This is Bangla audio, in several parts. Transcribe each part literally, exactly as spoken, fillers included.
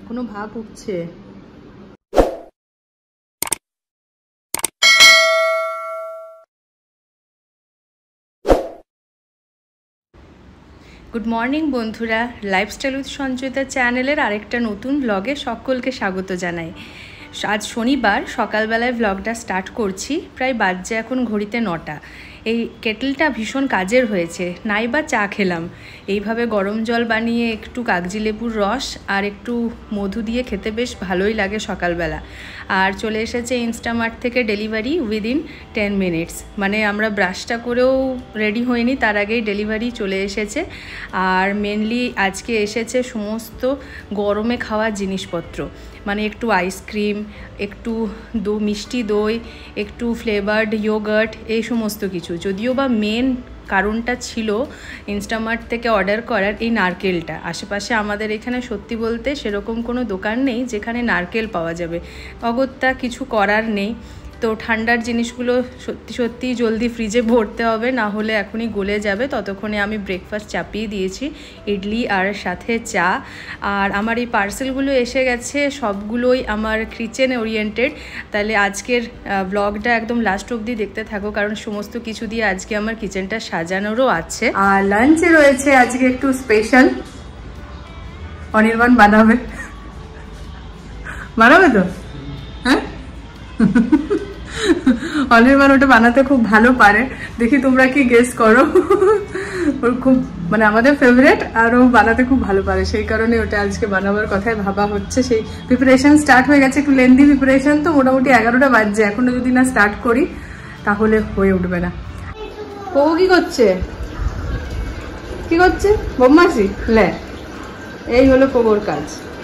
এখনো ভাপ উঠছে। গুড মর্নিং বন্ধুরা, লাইফস্টাইল উইথ সঞ্চয়িতা চ্যানেলের আরেকটা নতুন ব্লগে সকলকে স্বাগত জানাই। আজ শনিবার সকালবেলায় ব্লগটা স্টার্ট করছি। প্রায় বাজছে এখন ঘড়িতে নটা। এই কেটলটা ভীষণ কাজের হয়েছে, নাই বা চা খেলাম। এইভাবে গরম জল বানিয়ে একটু কাগজি লেবুর রস আর একটু মধু দিয়ে খেতে বেশ ভালোই লাগে সকালবেলা। আর চলে এসেছে ইনস্টামার্ট থেকে ডেলিভারি উইদিন টেন মিনিটস, মানে আমরা ব্রাশটা করেও রেডি হইনি, তার আগেই ডেলিভারি চলে এসেছে। আর মেনলি আজকে এসেছে সমস্ত গরমে খাওয়ার জিনিসপত্র, মানে একটু আইসক্রিম, একটু দো মিষ্টি দই, একটু ফ্লেভার্ড ইয়োগার্ট, এই সমস্ত কিছু। যদিও বা মেন কারণটা ছিল ইনস্টামার্ট থেকে অর্ডার করার এই নারকেলটা। আশেপাশে আমাদের এখানে সত্যি বলতে সেরকম কোনো দোকান নেই যেখানে নারকেল পাওয়া যাবে। অগত্যা কিছু করার নেই, তো ঠান্ডার জিনিসগুলো সত্যি সত্যি জলদি ফ্রিজে ভরতে হবে, না হলে এখনই গলে যাবে। ততক্ষণে আমি ব্রেকফাস্ট চাপিয়ে দিয়েছি, ইডলি আর সাথে চা। আর আমার এই পার্সেলগুলো এসে গেছে, সবগুলোই আমার কিচেন ওরিয়েন্টেড। তাহলে আজকের ব্লগটা একদম লাস্ট অবধি দেখতে থাকো, কারণ সমস্ত কিছু দিয়ে আজকে আমার কিচেনটা সাজানোরও আছে। আর লাঞ্চে রয়েছে আজকে একটু স্পেশাল, অনির্বাণ বানাবে। বানাবে তো? হ্যাঁ, অনির্বাণ ওটা বানাতে খুব ভালো পারে। দেখি তোমরা কি গেস করো। ওর খুব মানে আমাদের ফেভারিট, আর ও বানাতে খুব ভালো পারে, সেই কারণে ওটা আজকে বানাবার কথাই ভাবা হচ্ছে। সেই প্রিপারেশন স্টার্ট হয়ে গেছে, একটু লেন্দি প্রিপারেশন। তো মোটামুটি এগারোটা বাজছে, এখনো যদি না স্টার্ট করি তাহলে হয়ে উঠবে না। ও কি করছে কি করছে বদমাশি লে, এই হলো পোগোর কাজ।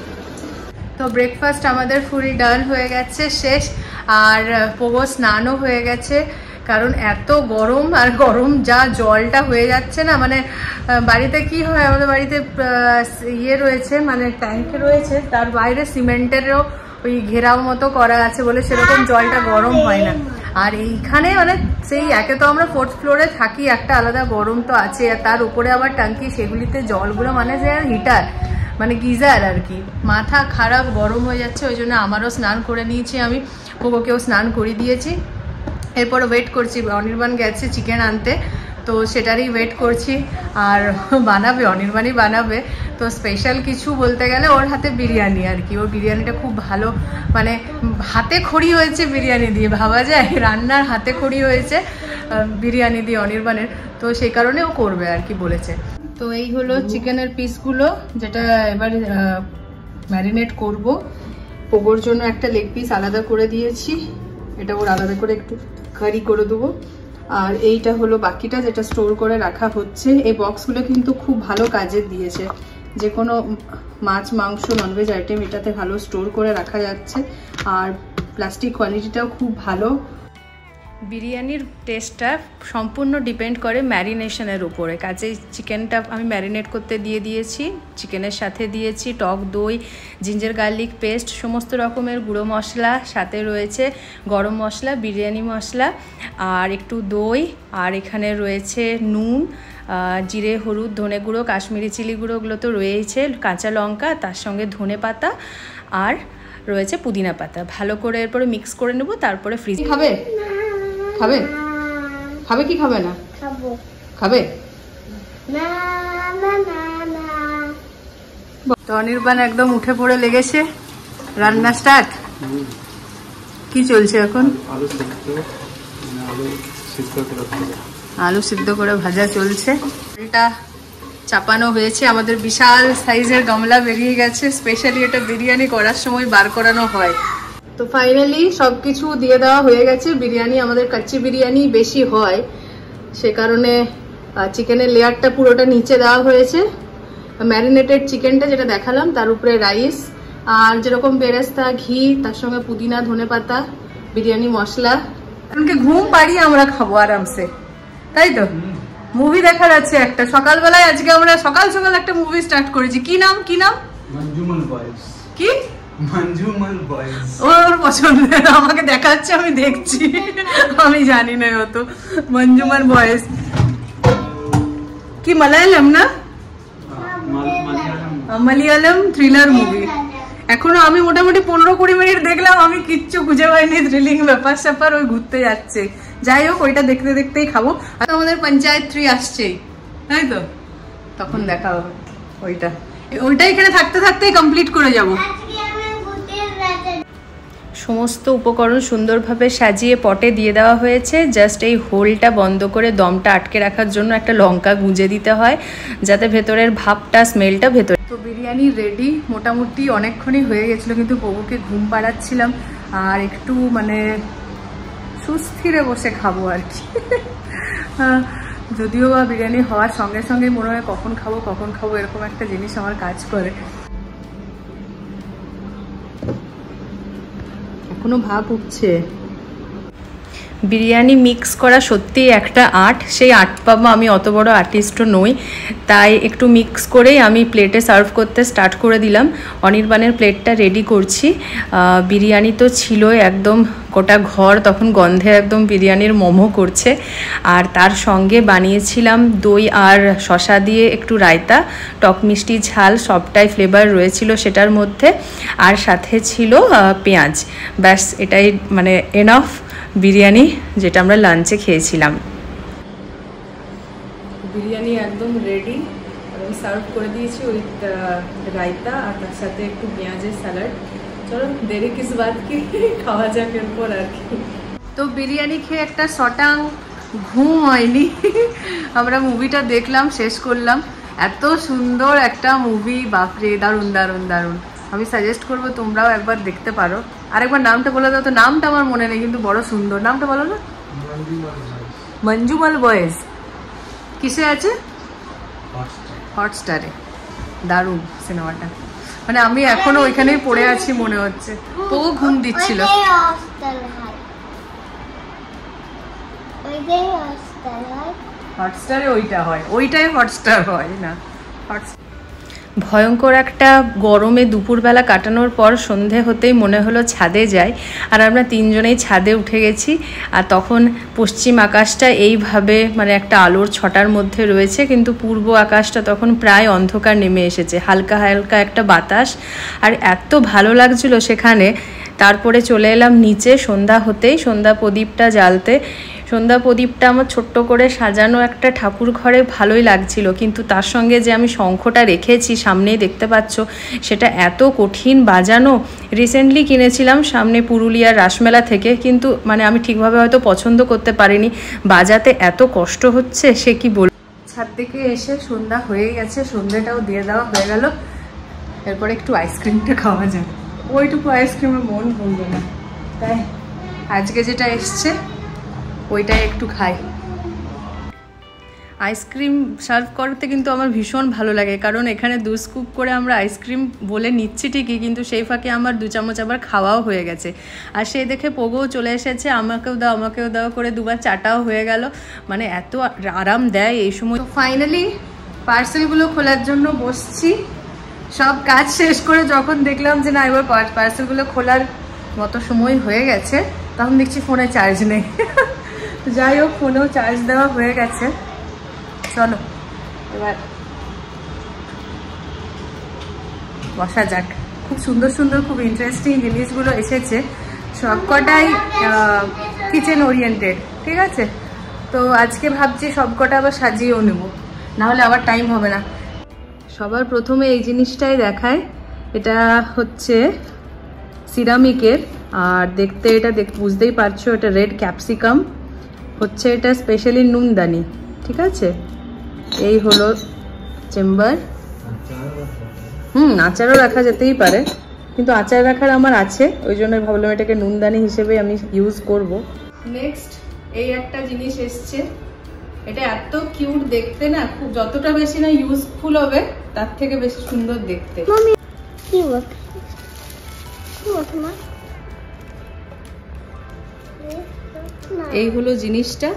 তো ব্রেকফাস্ট আমাদের ফুলি ডান হয়ে গেছে, শেষ। আর পোগো স্নানও হয়ে গেছে, কারণ এত গরম, আর গরম যা জলটা হয়ে যাচ্ছে না, মানে বাড়িতে কি হয়, আমাদের বাড়িতে ইয়ে রয়েছে, মানে ট্যাঙ্কে রয়েছে, তার বাইরে সিমেন্টেরও ওই ঘেরাও মতো করা আছে বলে সেরকম জলটা গরম হয় না। আর এইখানে মানে সেই একে তো আমরা ফোর্থ ফ্লোরে থাকি, একটা আলাদা গরম তো আছে, আর তার উপরে আবার ট্যাঙ্কি, সেগুলিতে জলগুলো মানে যে হিটার, মানে গিজার আর কি। মাথা খারাপ, গরম হয়ে যাচ্ছে। ওই জন্য আমারও স্নান করে নিয়েছি, আমি পোগোকেও স্নান করে দিয়েছি। এরপর ওয়েট করছি, অনির্বাণ গেছে চিকেন আনতে, তো সেটারই ওয়েট করছি। আর বানাবে, অনির্বাণই বানাবে। তো স্পেশাল কিছু বলতে গেলে ওর হাতে বিরিয়ানি আর কি। ওর বিরিয়ানিটা খুব ভালো, মানে হাতে খড়ি হয়েছে বিরিয়ানি দিয়ে, ভাবা যায় রান্নার হাতে খড়ি হয়েছে বিরিয়ানি দিয়ে অনির্বাণের। তো সেই কারণে ও করবে আর কি বলেছে। তো এই হলো চিকেনের পিসগুলো, যেটা এবার ম্যারিনেট করব। পোগোর জন্য একটা লেগ পিস আলাদা করে দিয়েছি, এটা ওর আলাদা করে একটু কারি করে দেবো। আর এইটা হলো বাকিটা, যেটা স্টোর করে রাখা হচ্ছে। এই বক্সগুলো কিন্তু খুব ভালো কাজে দিয়েছে, যে কোনো মাছ, মাংস, ননভেজ আইটেম এটাতে ভালো স্টোর করে রাখা যাচ্ছে। আর প্লাস্টিক কোয়ালিটিটাও খুব ভালো। বিরিয়ানির টেস্টটা সম্পূর্ণ ডিপেন্ড করে ম্যারিনেশনের উপরে। কাজেই চিকেনটা আমি ম্যারিনেট করতে দিয়ে দিয়েছি, চিকেনের সাথে দিয়েছি টক দই, জিঞ্জার গার্লিক পেস্ট, সমস্ত রকমের গুঁড়ো মশলা, সাথে রয়েছে গরম মশলা, বিরিয়ানি মশলা, আর একটু দই, আর এখানে রয়েছে নুন, জিরে, হলুদ, ধনে গুঁড়ো, কাশ্মীরি চিলি গুঁড়ো, ওগুলো তো রয়েছে, কাঁচা লঙ্কা, তার সঙ্গে ধনে পাতা, আর রয়েছে পুদিনা পাতা। ভালো করে এরপরে মিক্স করে নেব, তারপরে ফ্রিজ। খাবে খাবে খাবে কি খাবে না? খাবে। তো অনির্বাণ একদম উঠে পড়ে লেগেছে, রান্না স্টার্ট। কি চলছে এখন? আলু সিদ্ধ করে ভাজা চলছে। এটা চাপানো হয়েছে, আমাদের বিশাল সাইজের গামলা বেরিয়ে গেছে, স্পেশালি এটা বিরিয়ানি করার সময় বার করানো হয়। তো ফাইনালি সব কিছু দিয়ে দেওয়া হয়ে গেছে। বিরিয়ানি আমাদের কাচ্চি বিরিয়ানি বেশি হয়, সে কারণে চিকেনের লেয়ারটা পুরোটা নিচে দেওয়া হয়েছে। ম্যারিনেটেড চিকেনটা যেটা দেখালাম, তার উপরে রাইস, আর যেরকম বেরেস্তা, ঘি, তার সঙ্গে পুদিনা, ধনে পাতা, বিরিয়ানি মশলা। এমনকি ঘুম পাড়িয়ে আমরা খাবো আরামসে, তাই তো? মুভি দেখা যাচ্ছে একটা সকালবেলায়। আজকে আমরা সকাল সকাল একটা মুভি স্টার্ট করেছি। কি নাম কি নাম? মঞ্জুমল বয়েজ। কি মঞ্জুমল বয়েজ? ওর পছন্দের, আমাকে দেখাচ্ছে, আমি দেখছি, আমি জানি না অত। মঞ্জুমল বয়েজ কি মালায়ালাম না? Malayalam thriller movie. এখনো আমি মোটামুটি পনেরো কুড়ি মিনিট দেখলাম, আমি কিচ্ছু খুঁজে পাইনি, থ্রিলিং ব্যাপার স্যাপার ওই ঘুরতে যাচ্ছে। যাই হোক ওইটা দেখতে দেখতেই খাবো। আর আমাদের পঞ্চায়েত থ্রি আসছেই, তাই তো, তখন দেখা হবে ওইটা। ওইটা এখানে থাকতে থাকতেই কমপ্লিট করে যাব। সমস্ত উপকরণ সুন্দরভাবে সাজিয়ে পটে দিয়ে দেওয়া হয়েছে। জাস্ট এই হোলটা বন্ধ করে দমটা আটকে রাখার জন্য একটা লঙ্কা গুঁজে দিতে হয়, যাতে ভেতরের ভাবটা, স্মেলটা ভেতরে। তো বিরিয়ানি রেডি, মোটামুটি অনেকক্ষণই হয়ে গেছিলো, কিন্তু বউকে ঘুম পাড়াচ্ছিলাম আর একটু মানে সুস্থিরে বসে খাবো আর কি। যদিও বা বিরিয়ানি হওয়ার সঙ্গে সঙ্গে মনে হয় কখন খাবো কখন খাবো এরকম একটা জিনিস আমার কাজ করে। এখনো ভাব উঠছে। বিরিয়ানি মিক্স করা সত্যিই একটা আর্ট। সেই আর্ট পাবো, আমি অত বড় আর্টিস্টও নই, তাই একটু মিক্স করেই আমি প্লেটে সার্ভ করতে স্টার্ট করে দিলাম। অনির্বাণের প্লেটটা রেডি করছি। বিরিয়ানি তো ছিলই, একদম গোটা ঘর তখন গন্ধে একদম বিরিয়ানির মোমো করছে। আর তার সঙ্গে বানিয়েছিলাম দই আর শসা দিয়ে একটু রায়তা, টক মিষ্টি ঝাল সবটাই ফ্লেভার রয়েছিল সেটার মধ্যে, আর সাথে ছিল পেঁয়াজ। ব্যাস এটাই মানে এনাফ বিরিয়ানি, যেটা আমরা লাঞ্চে খেয়েছিলাম। বিরিয়ানি একদম রেডি, আমি সার্ভ করে দিয়েছি ওই রায়তা আর তার সাথে একটু পেঁয়াজের স্যালাড। চলো দেরি কিস বাত কি, খাওয়া যাক এরপর আর কি। তো বিরিয়ানি খেয়ে একটা শটাং ঘুম হয়নি। আমরা মুভিটা দেখলাম, শেষ করলাম। এত সুন্দর একটা মুভি, বাপরে, দারুণ দারুণ দারুণ। আমি সাজেস্ট করবো তোমরাও একবার দেখতে পারো। আরেকবার নামটা বলে দাও তো। নামটা আমার মনে নেই, কিন্তু বড় সুন্দর। নামটা বলো না। মঞ্জুমাল বয়েজ। কিসে আছে? হটস্টারে। দারুণ সিনেমাটা, মানে আমি এখনো ওইখানেই পড়ে আছি মনে হচ্ছে। তো ঘুম দিচ্ছিল। হটস্টারে ওইটা হয়, ওইটাই হটস্টার হয় না। ভয়ঙ্কর একটা গরমে দুপুরবেলা কাটানোর পর সন্ধে হতেই মনে হলো ছাদে যাই, আর আমরা তিনজনেই ছাদে উঠে গেছি। আর তখন পশ্চিম আকাশটা এইভাবে মানে একটা আলোর ছটার মধ্যে রয়েছে, কিন্তু পূর্ব আকাশটা তখন প্রায় অন্ধকার নেমে এসেছে, হালকা হালকা একটা বাতাস, আর এত ভালো লাগছিল সেখানে। তারপরে চলে এলাম নিচে সন্ধ্যা হতেই, সন্ধ্যা প্রদীপটা জ্বালতে। সন্ধ্যা প্রদীপটা আমার ছোট্ট করে সাজানো একটা ঠাকুর ঘরে ভালোই লাগছিল, কিন্তু তার সঙ্গে যে আমি শঙ্খটা রেখেছি সামনেই দেখতে পাচ্ছ, সেটা এত কঠিন বাজানো। রিসেন্টলি কিনেছিলাম সামনে পুরুলিয়ার রাসমেলা থেকে, কিন্তু মানে আমি ঠিকভাবে হয়তো পছন্দ করতে পারিনি, বাজাতে এত কষ্ট হচ্ছে সে কি বল। ছাদ থেকে এসে সন্ধ্যা হয়ে গেছে, সন্ধ্যাটাও দিয়ে দেওয়া হয়ে গেল। এরপরে একটু আইসক্রিমটা খাওয়া যায়, ওইটুকু আইসক্রিমে মন ভরবে না, তাই আজকে যেটা এসছে ওইটাই একটু খাই। আইসক্রিম সার্ভ করতে কিন্তু আমার ভীষণ ভালো লাগে, কারণ এখানে দু স্কুপ করে আমরা আইসক্রিম বলে নিচ্ছি ঠিকই, কিন্তু সেই ফাঁকে আমার দু চামচ আবার খাওয়াও হয়ে গেছে। আর সেই দেখে পোগোও চলে এসেছে, আমাকেও দাও আমাকেও দাও করে দুবার চাটাও হয়ে গেল। মানে এত আরাম দেয় এই সময়। তো ফাইনালি পার্সেলগুলো খোলার জন্য বসছি। সব কাজ শেষ করে যখন দেখলাম যে না এবার পার্সেলগুলো খোলার মতো সময় হয়ে গেছে, তখন দেখছি ফোনে চার্জ নেই। যাই হোক, ফোনেও চার্জ দেওয়া হয়ে গেছে। চলো এবার বসা যাক। খুব সুন্দর সুন্দর খুব ইন্টারেস্টিং জিনিসগুলো এসেছে, সবকটাই কিচেন ওরিয়েন্টেড, ঠিক আছে। তো আজকে ভাবছি সবকটা আবার সাজিয়েও নেব, নাহলে আবার টাইম হবে না। সবার প্রথমে এই জিনিসটাই দেখায়, এটা হচ্ছে সিরামিকের, আর দেখতে এটা দেখ বুঝতেই পারছো এটা রেড ক্যাপসিকাম হচ্ছে, এটা স্পেশালি নুনদানি, ঠিক আছে। এই হলো চেম্বার। হুম আচারও রাখা যেতেই পারে, কিন্তু আচার রাখার আমার আছে, ওই জন্য ভাবলাম এটাকে নুনদানি হিসেবে আমি ইউজ করব। নেক্সট এই একটা জিনিস এসছে, এটা এত কিউট দেখতে না, খুব যতটা বেশি না ইউজফুল হবে তার থেকে বেশি সুন্দর দেখতে। এই হলো জিনিসটা,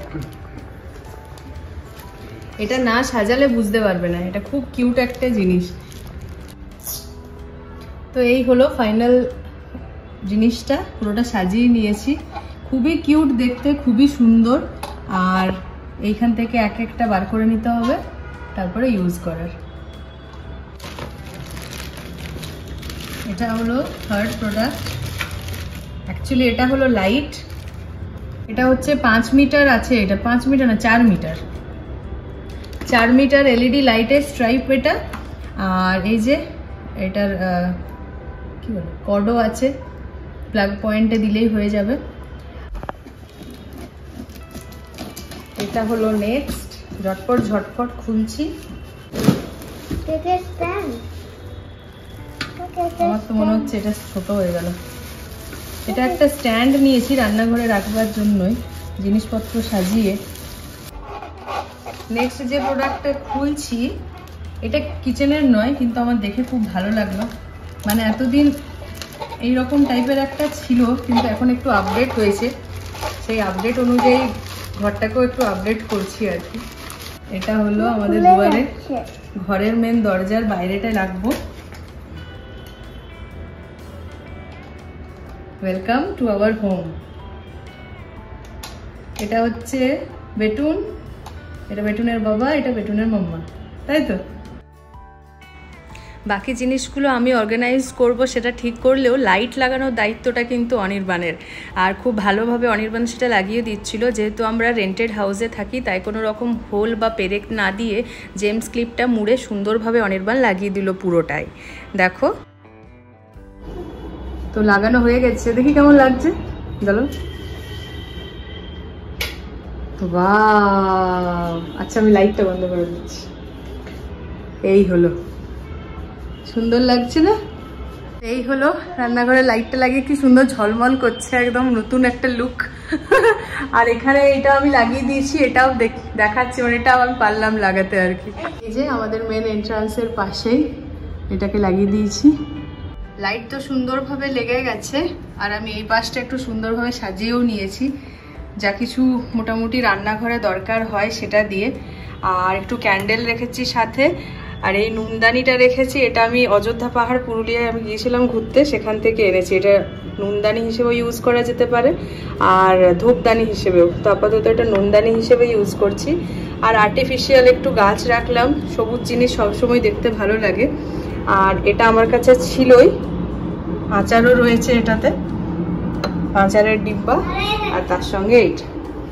এটা না সাজালে বুঝতে পারবে না, এটা খুব কিউট একটা জিনিস। তো এই হলো ফাইনাল জিনিসটা, পুরোটা সাজিয়ে নিয়েছি, খুবই কিউট দেখতে, খুবই সুন্দর। আর এইখান থেকে এক একটা বার করে নিতে হবে তারপরে ইউজ করার। এটা হলো থার্ড প্রোডাক্ট। অ্যাকচুয়ালি এটা হলো লাইট, এটা হচ্ছে পাঁচ মিটার আছে, এটা পাঁচ মিটার না চার মিটার চার মিটার এলইডি লাইটের স্ট্রাইপ এটা। আর এই যে এটার কি বলে কর্ডও আছে, প্লাগ পয়েন্টে দিলেই হয়ে যাবে। এটা হলো নেক্সট, ঝটপট ঝটপট খুলছি। আমার তো মনে হচ্ছে এটা ছোট হয়ে গেল। এটা একটা স্ট্যান্ড নিয়েছি রান্নাঘরে রাখবার জন্যই, জিনিসপত্র সাজিয়ে। নেক্সট যে প্রোডাক্টটা খুলছি এটা কিচেনের নয়, কিন্তু আমার দেখে খুব ভালো লাগলো। মানে এতদিন এইরকম টাইপের একটা ছিল, কিন্তু এখন একটু আপডেট হয়েছে, সেই আপডেট অনুযায়ী ঘরটাকেও একটু আপডেট করছি আর কি। এটা হলো আমাদের দুয়ারে ঘরের মেন দরজার বাইরেটা রাখবো। Welcome to our home. এটা হচ্ছে বেটুন, এটা বেটুনের বাবা, এটা বেটুনের মাম্মা, তাই তো? বাকি জিনিসগুলো আমি অর্গানাইজ করব সেটা ঠিক করলেও লাইট লাগানোর দায়িত্বটা কিন্তু অনির্বাণের। আর খুব ভালোভাবে অনির্বাণ সেটা লাগিয়ে দিচ্ছিল। যেহেতু আমরা রেন্টেড হাউসে থাকি, তাই কোনো রকম হোল বা পেরেক না দিয়ে জেমস ক্লিপটা মুড়ে সুন্দরভাবে অনির্বাণ লাগিয়ে দিল পুরোটাই। দেখো তো লাগানো হয়ে গেছে, দেখি কেমন লাগছে। চলো। বাহ, আচ্ছা আমি লাইটটা বন্ধ করে দিচ্ছি। এই হলো, সুন্দর লাগছে না? এই হলো রান্নাঘরে লাইটটা লাগিয়ে কি সুন্দর ঝলমল করছে, একদম নতুন একটা লুক। আর এখানে এটা আমি লাগিয়ে দিয়েছি, এটাও দেখাচ্ছি, মানে এটা আমি পারলাম লাগাতে আর কি। এই যে আমাদের মেন এন্ট্রান্সের পাশেই এটাকে লাগিয়ে দিয়েছি। লাইট তো সুন্দরভাবে লেগে গেছে, আর আমি এই পাশটা একটু সুন্দরভাবে সাজিয়েও নিয়েছি, যা কিছু মোটামুটি রান্নাঘরে দরকার হয় সেটা দিয়ে। আর একটু ক্যান্ডেল রেখেছি সাথে। আর এই নুনদানিটা রেখেছি, এটা আমি অযোধ্যা পাহাড় পুরুলিয়ায় আমি গিয়েছিলাম ঘুরতে, সেখান থেকে এনেছি। এটা নুনদানি হিসেবেও ইউজ করা যেতে পারে আর ধূপদানি হিসেবেও, তো আপাতত এটা নুনদানি হিসেবে ইউজ করছি। আর আর্টিফিশিয়াল একটু গাছ রাখলাম, সবুজ জিনিস সবসময় দেখতে ভালো লাগে। আর এটা আমার কাছে ছিলই, আচারও রয়েছে এটাতে, আচারের ডিব্বা, আর তার সঙ্গে এইটা।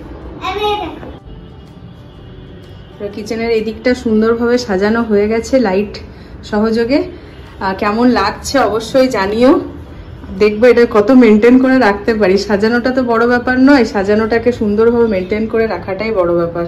কিচেনের এই দিকটা সুন্দরভাবে সাজানো হয়ে গেছে লাইট সহযোগে। কেমন লাগছে অবশ্যই জানিও। দেখবো এটা কত মেনটেন করে রাখতে পারি। সাজানোটা তো বড় ব্যাপার নয়, সাজানোটাকে সুন্দরভাবে মেনটেন করে রাখাটাই বড় ব্যাপার।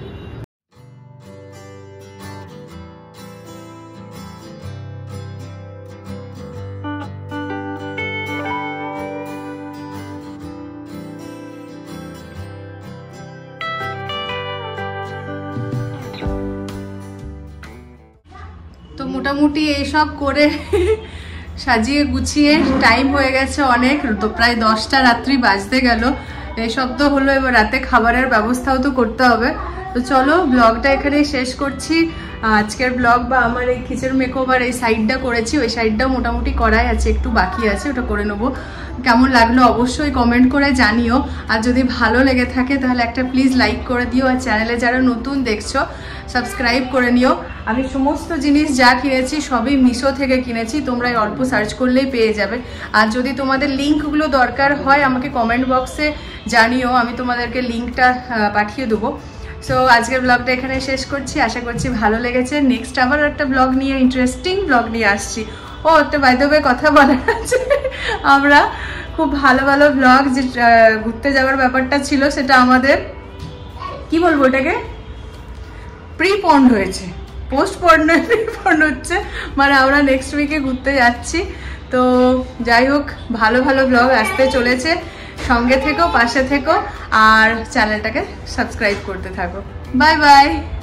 তো মোটামুটি এইসব করে সাজিয়ে গুছিয়ে টাইম হয়ে গেছে অনেক, তো প্রায় দশটা রাত্রি বাজতে গেল। এইসব তো হলো, এবার রাতে খাবারের ব্যবস্থাও তো করতে হবে। তো চলো ব্লগটা এখানেই শেষ করছি। আজকের ব্লগ বা আমার এই কিচেন মেকওভার এই সাইডটা করেছি, ওই সাইডটাও মোটামুটি করাই আছে, একটু বাকি আছে, ওটা করে নেবো। কেমন লাগলো অবশ্যই কমেন্ট করে জানিও। আর যদি ভালো লেগে থাকে তাহলে একটা প্লিজ লাইক করে দিও। আর চ্যানেলে যারা নতুন দেখছো সাবস্ক্রাইব করে নিও। আমি সমস্ত জিনিস যা কিনেছি সবই মিশো থেকে কিনেছি, তোমরা অল্প সার্চ করলেই পেয়ে যাবে। আর যদি তোমাদের লিঙ্কগুলো দরকার হয় আমাকে কমেন্ট বক্সে জানিও, আমি তোমাদেরকে লিঙ্কটা পাঠিয়ে দেবো। সো আজকের ব্লগটা এখানে শেষ করছি, আশা করছি ভালো লেগেছে। নেক্সট আবার একটা ব্লগ নিয়ে, ইন্টারেস্টিং ব্লগ নিয়ে আসছি। ও একটা বাই দ্য ওয়ে কথা বলার আছে, আমরা খুব ভালো ভালো ব্লগ যে ঘুরতে যাওয়ার ব্যাপারটা ছিল সেটা আমাদের কি বলবো ওটাকে প্রিপন্ড হয়েছে, পোস্ট পন্ড নয় প্রিপন্ড হচ্ছে। মানে আমরা নেক্সট উইকে ঘুরতে যাচ্ছি। তো যাই হোক, ভালো ভালো ব্লগ আসতে চলেছে, সঙ্গে থেকো, পাশে থেকো, আর চ্যানেলটাকে সাবস্ক্রাইব করতে থাকো। Bye by.